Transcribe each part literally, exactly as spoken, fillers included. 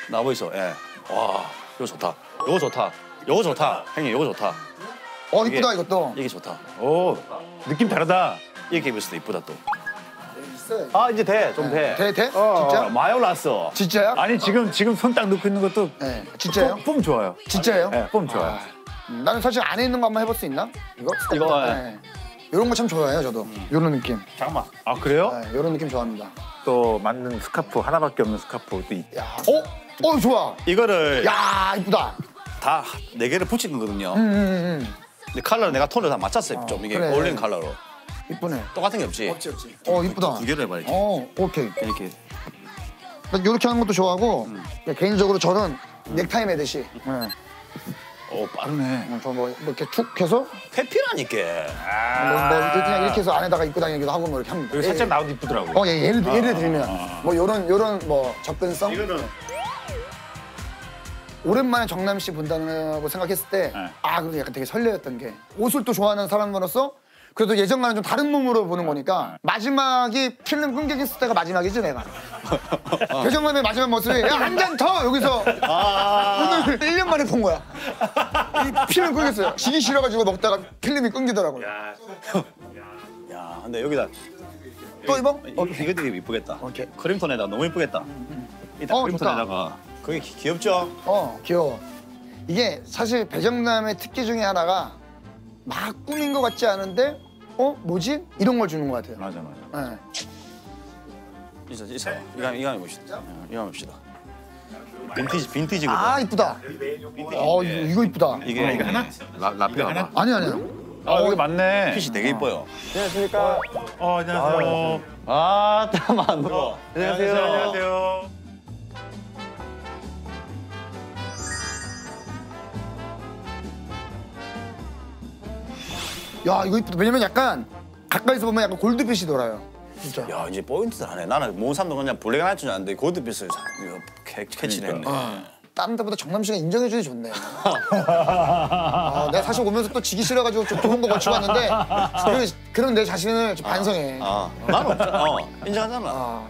나와 있어. 예. 와, 이거 좋다. 이거 좋다. 이거 좋다. 형님, 이거 좋다. 어, 이쁘다 이것도. 이게 좋다. 오, 느낌 다르다. 이렇게 입었을 때 이쁘다 또. 아, 이제 돼. 좀 돼. 돼, 돼? 어, 진짜? 많이 올랐어. 진짜요? 아니, 지금 지금 손 딱 넣고 있는 것도 네. 진짜요? 폼, 폼 좋아요. 진짜예요? 네, 폼 좋아요. 아, 음, 나는 사실 안에 있는 거 한번 해볼 수 있나? 이거? 이거, 네. 이런 거 참 좋아해요, 저도. 음. 이런 느낌. 잠깐만. 아, 그래요? 네, 이런 느낌 좋아합니다. 또 맞는 스카프 하나밖에 없는 스카프 또 있. 야, 어? 어, 좋아. 이거를 야, 이쁘다. 다 네 개를 붙인 거거든요. 음, 음, 음. 근데 컬러를 내가 톤을 다 맞췄어요. 어, 좀 이게 그래. 어울리는 컬러로. 이쁘네. 똑같은 게 없지. 없지, 없지. 어, 이쁘다. 두 개를 해봐 이렇게. 어, 오케이. 이렇게. 나 이렇게 하는 것도 좋아하고 음. 개인적으로 저는 넥타이 매듯이 네. 오 빠르네. 저 뭐 이렇게 툭 해서 페피라니까. 뭐, 뭐 그냥 이렇게 해서 안에다가 입고 다니기도 하고 뭐 이렇게 합니다. 여기 살짝 나오도 이쁘더라고. 어, 예, 예를, 예를 들면 뭐 요런 요런 뭐 접근성 이거는 오랜만에 정남 씨 본다고 생각했을 때 네. 아, 그래서 약간 되게 설레었던 게 옷을 또 좋아하는 사람으로서 그래도 예전과는 좀 다른 몸으로 보는 거니까 마지막이 필름 끊기겠을 때가 마지막이지 내가. 배정남의 마지막 모습이 야, 한 잔 더 여기서 아 오늘 일 년 만에 본 거야. 이 필름 끊겼어요. 지기 싫어가지고 먹다가 필름이 끊기더라고요. 야, 근데 여기다 또 입어? 어, 이거 되게 이쁘겠다. 오케이. 크림톤에다 너무 이쁘겠다. 일단 어, 크림톤에다가 그게 기- 귀엽죠? 어, 귀여워. 이게 사실 배정남의 특기 중에 하나가 막 꾸민 것 같지 않은데 어? 뭐지? 이런 걸 주는 것 같아요. 맞아, 맞아. 네. 있어, 있어. 이거 이거 한번 봅시다. 이거 한번 봅시다. 빈티지 빈티지거든. 아, 이쁘다. 어, 이거, 이거 이쁘다. 이게 이거 하나? 라 라피 하나? 아니, 아니야. 아, 여기 맞네. 핏이 되게 이뻐요. 안녕하십니까. 어, 안녕하세요. 아, 땀 안 들어. 안녕하세요. 안녕하세요. 야, 이거 이쁘다. 왜냐면 약간 가까이서 보면 약간 골드빛이 돌아요. 진짜. 야, 이제 포인트를 하네. 나는 모은 사람도 그냥 블랙 안 할 줄 알았는데 골드빛을 이거 캐- 캐치를 했네. 다른 데보다 정남 씨가 인정해주니 좋네. 아, 내가 사실 오면서 또 지기 싫어가지고 좀 좋은 거 걸치고 왔는데 그, 그런 내 자신을 좀 반성해. 아, 나는 없잖아. 어, 인정하잖아. 아.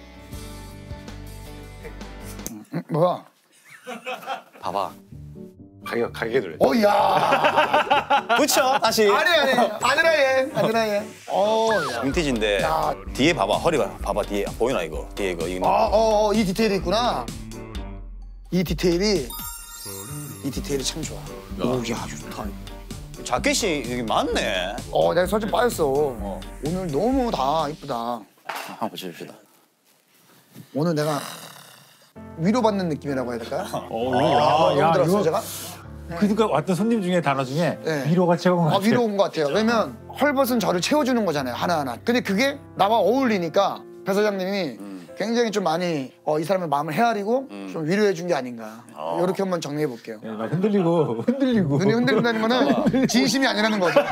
음, 뭐야? 봐봐. 가격, 가격을. 어, 야. 붙여 다시. 아니, 아니. 아니라예. 아니라예. 어, 야. 빈티지인데 야. 뒤에 봐봐. 허리가 봐봐. 뒤에 보이나 이거? 뒤에 이거 이거. 아, 어, 어, 이 디테일이 있구나. 이 디테일이 이 디테일이 참 좋아. 오, 야, 좋다. 자켓이 이게 많네. 어, 내가 살짝 빠졌어. 어. 오늘 너무 다 이쁘다. 한번 보십시다. 오늘 내가 위로받는 느낌이라고 해야 될까요? 어, 아, 야, 너무 들었어요, 이거 제가? 그러니까 왔던 손님 중에 단어 중에 네. 위로가 최고인 것 아, 같아요. 위로 온 것 같아요. 왜냐면 헐벗은 저를 채워주는 거잖아요, 하나하나. 근데 그게 나와 어울리니까 배 사장님이 굉장히 좀 많이 어, 이 사람의 마음을 헤아리고 좀 위로해 준 게 아닌가. 어. 이렇게 한번 정리해 볼게요. 네, 막 흔들리고 흔들리고. 눈이 흔들린다는 거는 진심이 아니라는 거죠.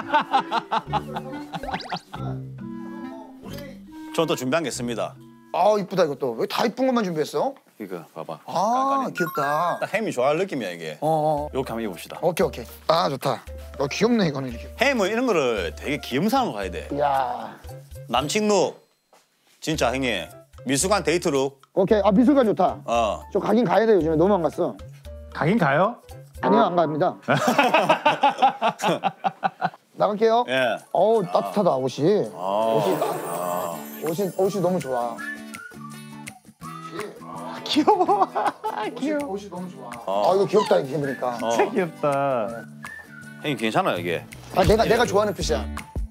저는 또 준비한 게 있습니다. 아, 이쁘다 이것도. 왜 다 이쁜 것만 준비했어? 이거 봐봐. 아, 귀엽다. 딱 햄이 좋아할 느낌이야 이게. 어, 어. 이렇게 한번 입어봅시다. 오케이, 오케이. 아, 좋다. 어, 귀엽네 이거는 이렇게. 햄은 이런 거를 되게 귀여운 사람으로 가야 돼. 이야. 남친 룩. 진짜 형님. 미숙한 데이트 룩. 오케이. 아, 미술관 좋다. 어. 저 가긴 가야 돼 요즘에 너무 안 갔어. 가긴 가요? 아니요, 안 갑니다. 나갈게요. 예. 어우, 따뜻하다 옷이. 아. 옷이, 따- 옷이 옷이 너무 좋아. 귀여워. 옷이, 옷이 너무 좋아. 어. 아, 이거 귀엽다 이렇게 보니까. 어. 진짜 귀엽다. 형님 괜찮아요 이게. 아, 내가 내가 좋아하는 핏이야.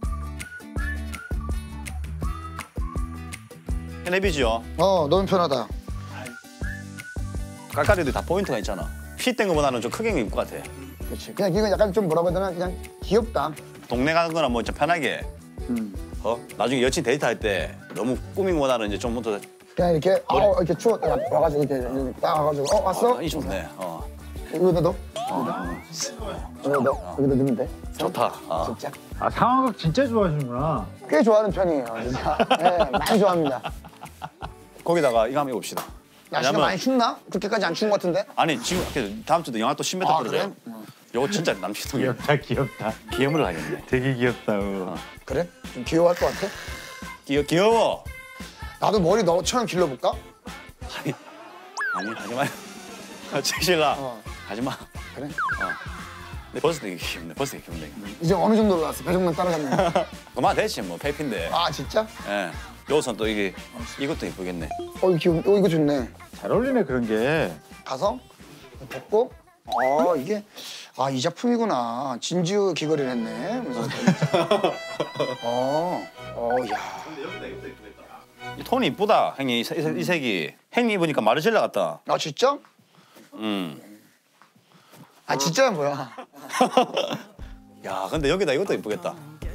헬레비지요. 어, 너무 편하다. 깔깔이도 다 포인트가 있잖아. 핏된 거보다는 좀 크게 입을 것 같아. 그렇지. 그냥 이거 약간 좀 뭐라고 해야 되나 그냥 귀엽다. 동네 가는 거나 뭐 좀 편하게. 음. 어? 나중에 여친 데이트할 때 너무 꾸민 거보다는 이제 좀 더. 그냥 이렇게 아, 어, 이렇게 추워 와- 와가지고 이렇게, 이렇게 딱 와가지고 어 왔어? 아, 이 좋네. 어. 여기다 넣어. 여기다 넣어. 여기다 넣으면 돼. 좋다. 어. 진짜. 아, 상황극 진짜 좋아하시는구나. 꽤 좋아하는 편이에요, 진짜. 네, 많이 좋아합니다. 거기다가 이거 한번 입어봅시다. 날씨가 왜냐면- 많이 춥나? 그렇게까지 안 추운 것 같은데? 아니 지금 이렇게 다음 주도 영하 또 십 미터 아, 떨어져요. 그래? 요거 진짜 남친동이 귀엽다, 귀엽다. 기염을 하겠네. 되게 귀엽다. 어. 그래? 좀 귀여워할 것 같아? 귀여, 귀여워. 나도 머리 너처럼 길러볼까? 아니 하지 마요. 책실라 어. 하지 마. 그래? 어. 근데 벌써 되게 힘내. 벌써 되게 힘내. 이제 어느 정도로 왔어? 배정만 따라갔네. 그만 됐지 뭐 페이피인데. 아 진짜? 예. 요선 또 이게 이것도 이쁘겠네. 어 이거 어, 이거 좋네. 잘 어울리네 그런 게. 가서 벗고 아 이게 아 이 작품이구나. 진주 귀걸이를 했네. 그래서 어, 어, 야. 이 톤이 이쁘다. 형님 이, 색- 이 색이. 형님 입으니까 마르셀라 같다. 아 진짜? 음. 아 진짜야 뭐야? 야 근데 여기다 이것도 이쁘겠다.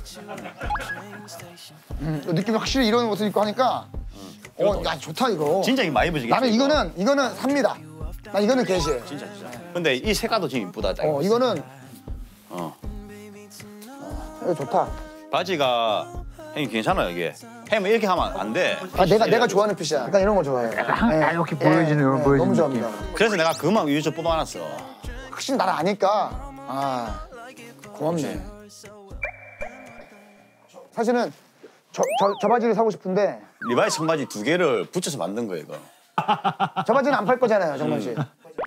음, 느낌이 확실히 이런 옷을 입고 하니까 어, 야 좋다 이거. 진짜 이거 많이 입으시겠지. 나는 이거? 이거는 이거는 삽니다. 나 이거는 게시해. 진짜 진짜. 근데 이 색깔도 지금 이쁘다. 딱. 어 이거는 어. 이거 좋다. 바지가 형님 괜찮아요 이게. 형님 이렇게 하면 안 돼. 아 내가 내가 좋아하는 핏이야. 약간 이런 거 좋아해. 약간 아, 이렇게 보여지는 이런 보여지는 너무 느낌. 좋아합니다. 그래서 내가 그만 위에서 뽑아놨어. 확실히 나를 아니까 아 고맙네. 사실은 저, 저, 저 바지를 사고 싶은데 리바이 청바지 두 개를 붙여서 만든 거예요 이거. 저 바지는 안 팔 거잖아요, 정만 씨.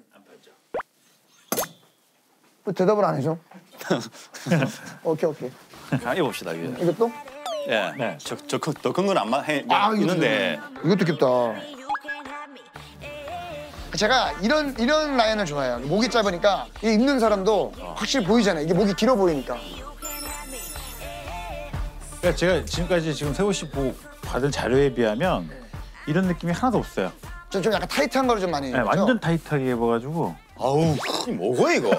왜 대답을 안 해줘? 오케이 오케이. 그냥 입읍시다 이게. 이것도? 예. 네. 저저더큰 건 안 해. 아 이거 있는데. 이것도 귀엽다. 제가 이런 이런 라인을 좋아해요. 목이 짧으니까 이 입는 사람도 확실히 보이잖아요. 이게 목이 길어 보이니까. 그러니까 제가 지금까지 지금 세호 씨 보고 받은 자료에 비하면 이런 느낌이 하나도 없어요. 좀, 좀 약간 타이트한 거를 좀 많이 네, 입죠? 완전 타이트하게 입어가지고. 아우 이 뭐고 이거.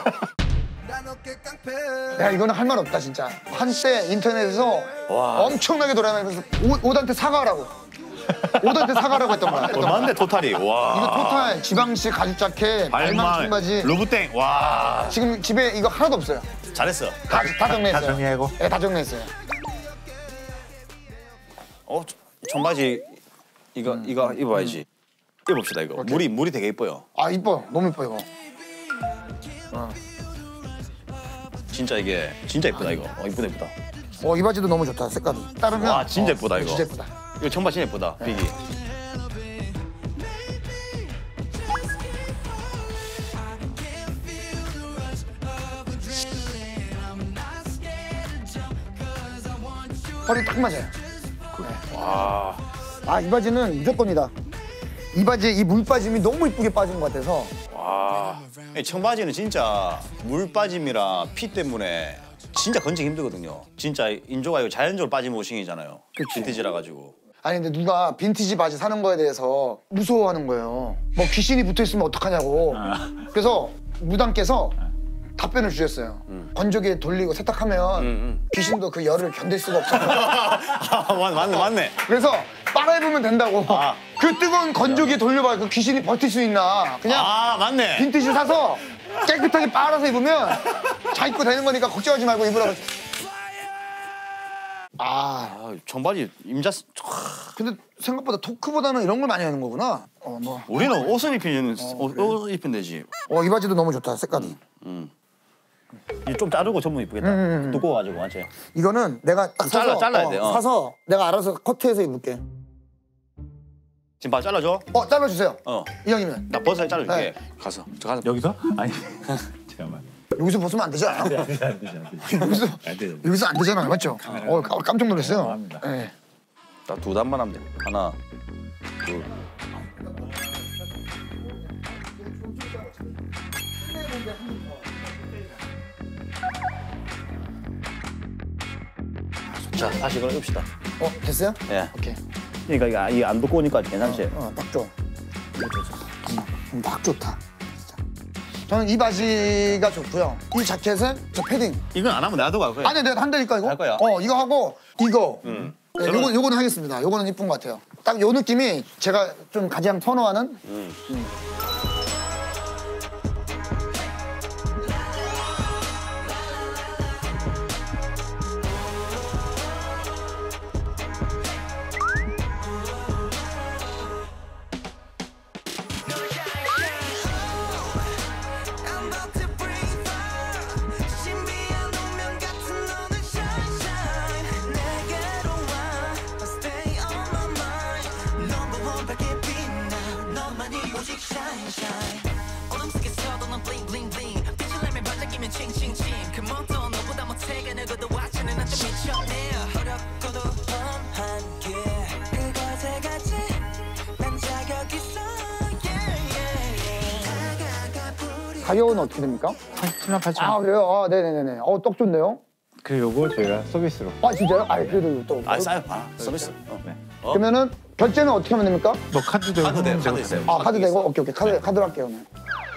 야 이거는 할 말 없다 진짜. 한때 인터넷에서 와. 엄청나게 돌아다니면서 옷, 옷한테 사과하라고. 옷한테 사과하라고 했던 거야. 했던 거야. 얼마인데 토탈이. 와. 이거 토탈 지방식 가죽 자켓, 발망 청바지. 루브땡. 와. 지금 집에 이거 하나도 없어요. 잘했어. 다, 다 정리했어요. 다 정리하고? 네, 다 정리했어요. 어 청바지 이거 음. 이거 입어야지. 입읍시다 이거. 물이 물이 되게 이뻐요. 아 이뻐, 너무 이뻐 이거. 진짜 이게 진짜 이쁘다 이거. 어 이쁘다 이쁘다. 어 이 바지도 너무 좋다 색깔이. 따르면 와 진짜 어, 이쁘다 이거. 진짜 이쁘다. 이거 청바지 진짜 이쁘다. 네. 비기. 허리 딱 맞아요. 와. 아 이 바지는 무조건이다. 이 바지에 이 물 빠짐이 너무 이쁘게 빠진 것 같아서. 와. 이 청바지는 진짜 물 빠짐이라 피 때문에 진짜 건지기 힘들거든요. 진짜 인조가 이거 자연적으로 빠진 모싱이잖아요. 빈티지라 가지고. 아니 근데 누가 빈티지 바지 사는 거에 대해서 무서워하는 거예요. 뭐 귀신이 붙어 있으면 어떡하냐고. 그래서 무당께서 답변을 주셨어요. 건조기에 돌리고 세탁하면 음. 귀신도 그 열을 견딜 수가 없어요. 아, 맞, 맞네 맞네. 그래서 빨아입으면 된다고. 아. 그 뜨거운 건조기에 돌려봐. 그 귀신이 버틸 수 있나. 그냥 아 맞네. 빈티지 사서 깨끗하게 빨아서 입으면 자 입고 되는 거니까 걱정하지 말고 입으라고. 아 아 청바지 임자. 근데 생각보다 토크보다는 이런 걸 많이 하는 거구나. 어 뭐. 우리는 옷을 입히는 옷, 옷 입히면 되지. 어 이 바지도 너무 좋다 색깔이. 이 좀 자르고 전부 이쁘겠다. 음. 두꺼워가지고 맞지? 이거는 내가 딱 잘라- 사서 잘라야 어, 돼, 어. 사서 내가 알아서 커트해서 입을게. 지금 봐 잘라줘. 어 잘라주세요. 어. 이왕이면 나 버섯 잘라줄게. 네. 가서 저 가서. 여기서? 아니 잠깐만. 여기서 벗으면 안 되잖아. 안 되지 안 되지 안 되지. 여기서 안 되죠. 여기서 안 되잖아, 맞죠? 어 깜- 깜짝 놀랐어요. 감사합니다. 네. 딱 두 단만 하면 돼. 하나, 둘. 자 다시 그럼 입시다. 어 됐어요? 예. 오케이. 그러니까 이게 안 두꺼우니까 괜찮지. 어딱 좋아. 음, 딱 좋다. 진짜. 저는 이 바지가 좋고요. 이 자켓은 저 패딩. 이건 안 하면 내가 갈 거야. 아니 내가 한다니까 이거. 할 거야? 어 이거 하고 이거. 음. 네, 저는- 요거 요거는 하겠습니다. 요거는 이쁜 것 같아요. 딱 요 느낌이 제가 좀 가장 선호하는. 음. I'm about to breathe fire. 신비한 운명 같은 오늘 sunshine. 내게로 와. Stay on my mind. Number one 밝게 빛나. 너만이 오직 shine. 가격은 어떻게 됩니까? 삼십칠만 팔천 아 원. 그래요? 아 네네네네. 어, 떡 좋네요. 그 요거 저희가 서비스로. 아 진짜요? 아 그래도 또. 아 싸요. 아 서비스. 어. 네. 어? 그러면은 결제는 어떻게 하면 됩니까? 뭐 카드 되고 카드 돼, 현금 카드 되고 있어요. 다 아 카드 되고 오케이 오케이 카드 카드로 할게요. 네.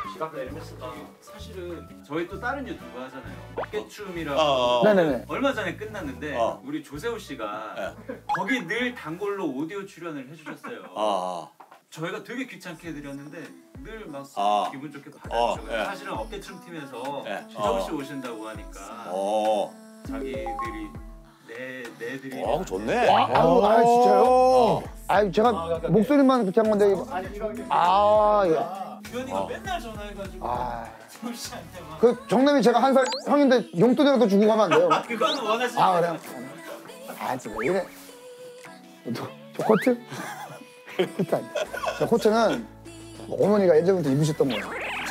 사실은 저희 또 다른 유튜브 하잖아요. 어깨춤이라고. 어, 어. 네네네. 얼마 전에 끝났는데 어. 우리 조세호 씨가 네. 거기 늘 단골로 오디오 출연을 해주셨어요. 아. 저희가 되게 귀찮게 해드렸는데 늘 막 아. 기분 좋게 어, 받아주셔서 예. 사실은 어깨춤 팀에서 예. 조세호 씨 어. 오신다고 하니까 어. 자기들이 내 내들이 어 좋네. 아, 아유, 아 진짜요? 아 제가 목소리만 그렇게 한 건데. 아 예. 규현이가 맨날 전화해가지고 아. 세호 씨한테 막 그 정남이 제가 한 살 형인데 용돈이라도 주고 가면 안 돼요? 그거는 원하시는 아 그래요? 아 진짜 왜 이래? 저, 저 코트? 코트 아니야. 저 코트는 어머니가 예전부터 입으셨던 거예요.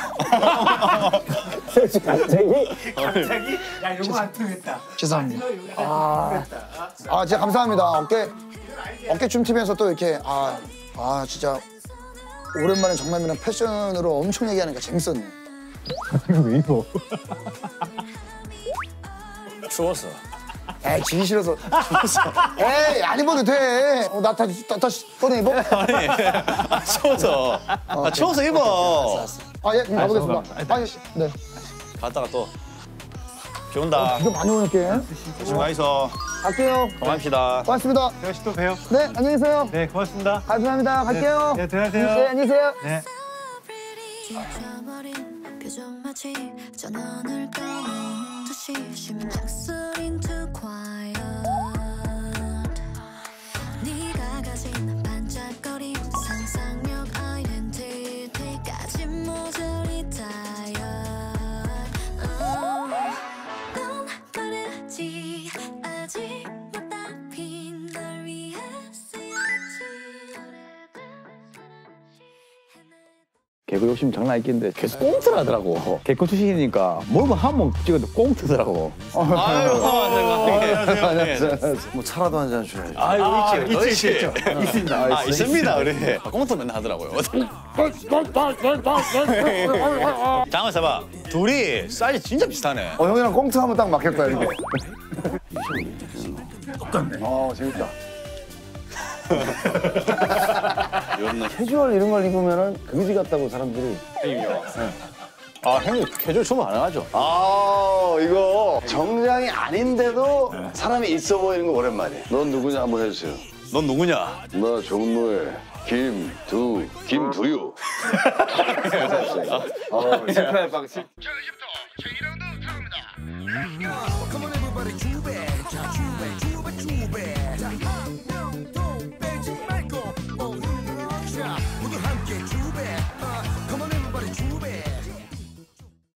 갑자기? 갑자기? 야 이거 안 통했다. 죄송합니다. 아, 아 진짜 감사합니다. 어깨 어깨춤 팀에서 또 이렇게 아, 아 진짜 오랜만에 정남이랑 패션으로 엄청 얘기하니까 재밌었네. 왜 입어? 추웠어. 에이 지기 싫어서. 에이 안 입어도 돼. 어, 나 다시 다, 다시 꺼내 입어. 아니. 아, 추워서. 아 추워서 입어. 아 예, 가보겠습니다. 아 예, 네. 갔다가 또. 비 온다. 이거 많이 오는게. 조심 가 있어. 갈게요. 고맙습니다. 고맙습니다. 세호 씨 또 봬요. 네 안녕히 계세요. 네, 고맙습니다. 감사합니다. 갈게요. 네, 들어가세요. 네 안녕히 계세요. 네. 지쳐버린 표정 마치 전원을 꺼놓은 듯이 심장 소린 too quiet 네가 가진 반짝거림 상상력 아이덴티티까지 모조리 tired 넌 말했지 아직 못 답힌 널 위해 쓰였지 개그 욕심 장난 있겠는데 계속 꽁트를 하더라고. 개그 출신이니까 뭘뭐 하면 찍어도 꽁트더라고. 아유 안녕하세요. 뭐 차라도 한 잔 줘야지. 아유 있지 있지 있지. 있습니다. 아 있습니다 그래. 꽁트 맨날 하더라고요. 잠깐 있어봐. 둘이 사이즈 진짜 비슷하네. 어 형이랑 꽁트 하면 딱 맞겠다 이게. 똑같네. 어 재밌다. 캐주얼 이런 걸 입으면은 그지 같다고 사람들이. 아 형님 캐주얼 춤을 안 하죠? 아 이거 정장이 아닌데도 사람이 있어 보이는 거 오랜만이야. 넌 누구냐 한번 해주세요. 넌 누구냐? 나 종로의 김두 김두유. Come on everybody, Cuban, Cuban,